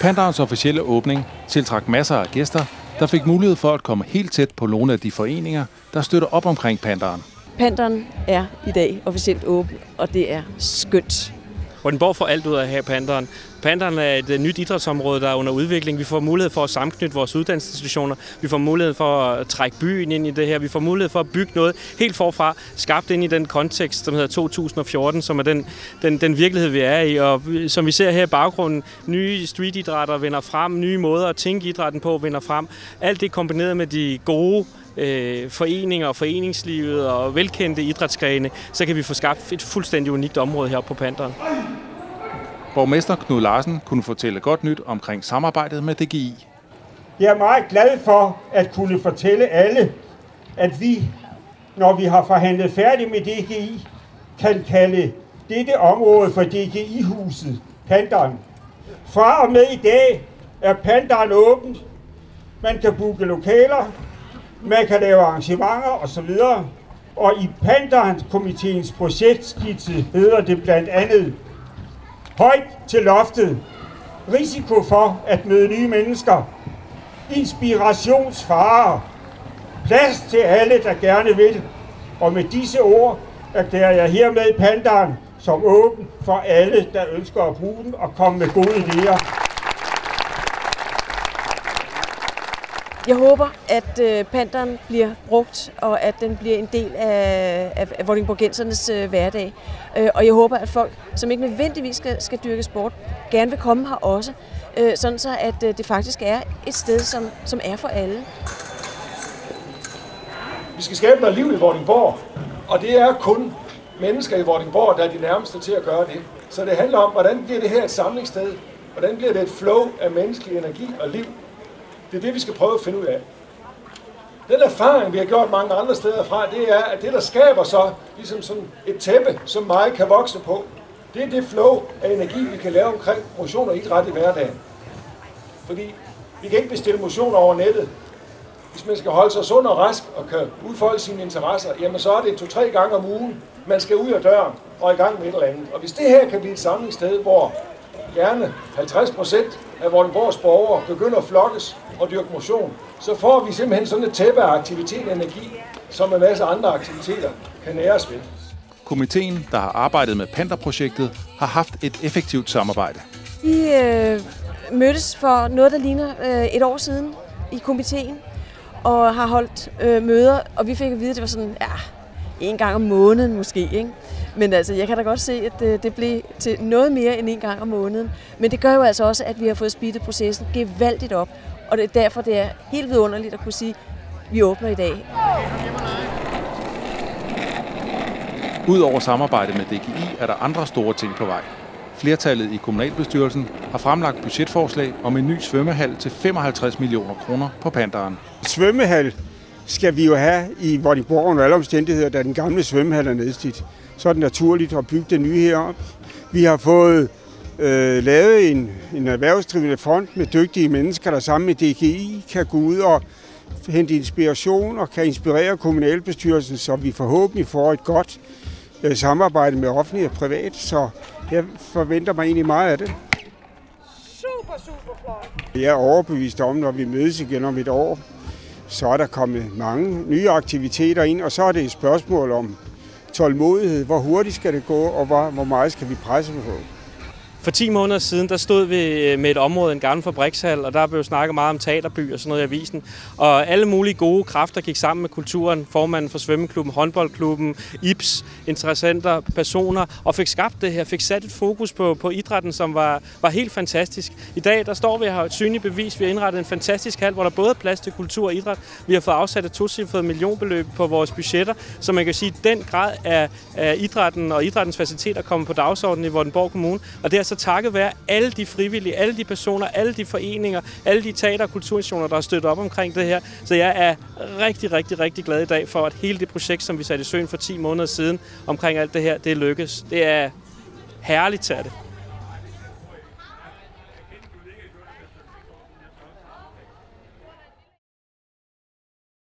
Panterens officielle åbning tiltrak masser af gæster, der fik mulighed for at komme helt tæt på nogle af de foreninger, der støtter op omkring Panteren. Panteren er i dag officielt åben, og det er skønt. Vordingborg får alt ud af at have Panteren. Panteren er et nyt idrætsområde, der er under udvikling. Vi får mulighed for at sammenknytte vores uddannelsesinstitutioner. Vi får mulighed for at trække byen ind i det her. Vi får mulighed for at bygge noget helt forfra, skabt ind i den kontekst, som hedder 2014, som er den virkelighed, vi er i. Og som vi ser her i baggrunden, nye streetidrætter vinder frem, nye måder at tænke idrætten på vinder frem. Alt det kombineret med de gode foreninger og foreningslivet og velkendte idrætsgrene, så kan vi få skabt et fuldstændig unikt område her på Panteren. Borgmester Knud Larsen kunne fortælle godt nyt omkring samarbejdet med DGI. Jeg er meget glad for at kunne fortælle alle, at vi, når vi har forhandlet færdigt med DGI, kan kalde dette område for DGI-huset, Panteren. Fra og med i dag er Panteren åbent. Man kan booke lokaler, man kan lave arrangementer osv. Og i Panteren-komiteens projektskitse hedder det blandt andet: højt til loftet, risiko for at møde nye mennesker, inspirationsfarer, plads til alle, der gerne vil. Og med disse ord erklærer jeg hermed Panteren som åben for alle, der ønsker at bruge den og komme med gode idéer. Jeg håber, at Panteren bliver brugt, og at den bliver en del af vordingborgensernes hverdag. Og jeg håber, at folk, som ikke nødvendigvis skal dyrke sport, gerne vil komme her også, sådan så at det faktisk er et sted, som er for alle. Vi skal skabe noget liv i Vordingborg, og det er kun mennesker i Vordingborg, der er de nærmeste til at gøre det. Så det handler om, hvordan bliver det her et samlingssted? Hvordan bliver det et flow af menneskelig energi og liv? Det er det, vi skal prøve at finde ud af. Den erfaring, vi har gjort mange andre steder fra, det er, at det, der skaber så ligesom sådan et tæppe, som meget kan vokse på, det er det flow af energi, vi kan lave omkring motion og idræt i hverdagen. Fordi vi kan ikke bestille motion over nettet. Hvis man skal holde sig sund og rask og kan udfolde sine interesser, jamen så er det 2-3 gange om ugen, man skal ud af døren og i gang med et eller andet. Og hvis det her kan blive et samlingssted, hvor gerne 50% af Vordingborgs borgere begynder at flokkes og dyrke motion, så får vi simpelthen sådan et tæppe af aktivitet og energi, som en masse andre aktiviteter kan næres ved. Komiteen, der har arbejdet med Panterprojektet, har haft et effektivt samarbejde. Vi mødtes for noget, der ligner et år siden i komiteen, og har holdt møder, og vi fik at vide, at det var sådan, en gang om måneden måske, ikke? Men altså, jeg kan da godt se, at det blev til noget mere end en gang om måneden. Men det gør jo altså også, at vi har fået speedet processen gevaldigt op. Og det er derfor, det er helt vidunderligt at kunne sige, at vi åbner i dag. Udover samarbejde med DGI er der andre store ting på vej. Flertallet i kommunalbestyrelsen har fremlagt budgetforslag om en ny svømmehal til 55 millioner kroner på Panteren. Svømmehal skal vi jo have i Vordingborg under alle omstændigheder, da den gamle svømmehal er nedslidt. Så er det naturligt at bygge det nye herop. Vi har fået lavet en erhvervsdrivende fond med dygtige mennesker, der sammen med DGI kan gå ud og hente inspiration og kan inspirere kommunalbestyrelsen, så vi forhåbentlig får et godt samarbejde med offentlig og privat. Så jeg forventer mig egentlig meget af det. Super flot. Jeg er overbevist om, når vi mødes igen om et år, så er der kommet mange nye aktiviteter ind, og så er det et spørgsmål om tålmodighed. Hvor hurtigt skal det gå, og hvor meget skal vi presse på? For 10 måneder siden, der stod vi med et område, en gammel fabrikshal, og der blev snakket meget om teaterby og sådan noget i avisen. Og alle mulige gode kræfter gik sammen med kulturen, formanden for svømmeklubben, håndboldklubben, IPS, interessenter, personer, og fik skabt det her, fik sat et fokus på idrætten, som var helt fantastisk. I dag, der står vi her et synligt bevis. Vi har indrettet en fantastisk hal, hvor der både er plads til kultur og idræt. Vi har fået afsat et 2-cifret millionbeløb på vores budgetter, så man kan sige, at den grad af idrætten og idrættens faciliteter kommer på dagsordenen i Vordingborg Kommune. Og det er så takket være alle de frivillige, alle de personer, alle de foreninger, alle de teater- og kulturinstitutioner, der har støttet op omkring det her. Så jeg er rigtig glad i dag for, at hele det projekt, som vi satte i søen for 10 måneder siden, omkring alt det her, det lykkes. Det er herligt til det.